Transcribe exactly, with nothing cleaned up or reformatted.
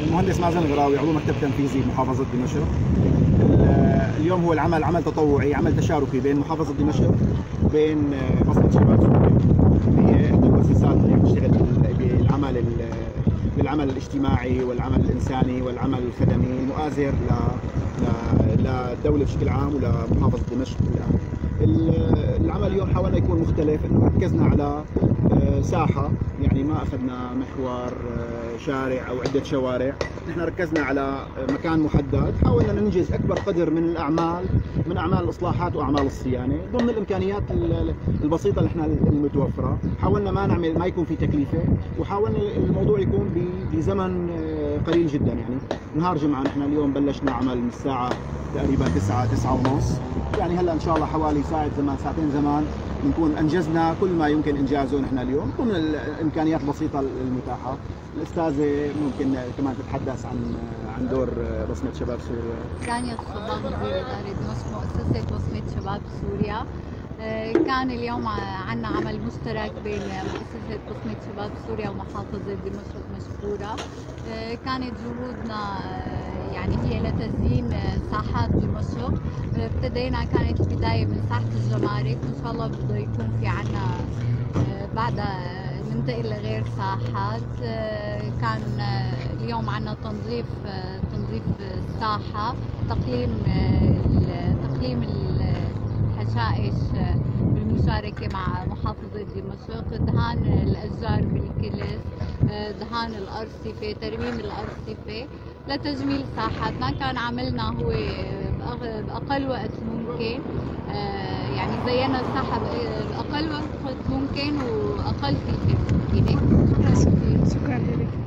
المهندس مازن الغراوي، عضو مكتب تنفيذي بمحافظة دمشق. اليوم هو العمل عمل تطوعي، عمل تشاركي بين محافظة دمشق وبين بصمة شباب سوريا، اللي هي إحدى المؤسسات اللي بتشتغل بالعمل بالعمل الاجتماعي والعمل الإنساني والعمل الخدمي المؤازر للدولة بشكل عام ولمحافظة دمشق الآن. العمل اليوم حاولنا يكون مختلف، انه ركزنا على ساحة، يعني ما اخذنا محور شارع او عدة شوارع، نحن ركزنا على مكان محدد، حاولنا ننجز اكبر قدر من الاعمال من اعمال الاصلاحات واعمال الصيانة ضمن الامكانيات البسيطة اللي احنا المتوفرة. حاولنا ما نعمل ما يكون في تكلفة، وحاولنا الموضوع يكون بزمن قليل جدا. يعني نهار جمعة نحن اليوم بلشنا عمل من الساعة تقريبا تسعة تسعة ونص، يعني هلا ان شاء الله حوالي ساعة زمان ساعتين زمان بنكون انجزنا كل ما يمكن انجازه نحن اليوم ضمن الامكانيات البسيطة المتاحة. الاستاذة ممكن كمان تتحدث عن عن دور بصمة شباب سوريا. ثانية الصباح مدير إدارة دمشق مؤسسة بصمة شباب سوريا. كان اليوم عندنا عمل مشترك بين مؤسسة بصمة شباب سوريا ومحافظة دمشق مشكورة. كانت جهودنا يعني هي لتزيين ساحات دمشق. ابتدينا كانت البداية من ساحة الجمارك، وإن شاء الله بده يكون في عنا بعدها ننتقل لغير ساحات. كان اليوم عنا تنظيف تنظيف الساحة، تقليم تقليم الحشائش بالمشاركة مع محافظة دمشق، دهان الأشجار بالكلس، دهان الأرصفة، ترميم الأرصفة لتجميل ساحاتنا. كان عملنا هو بأقل وقت ممكن، يعني زينا الساحة بأقل وقت ممكن وأقل تكلفة ممكنة. شكرا. شكرا لك.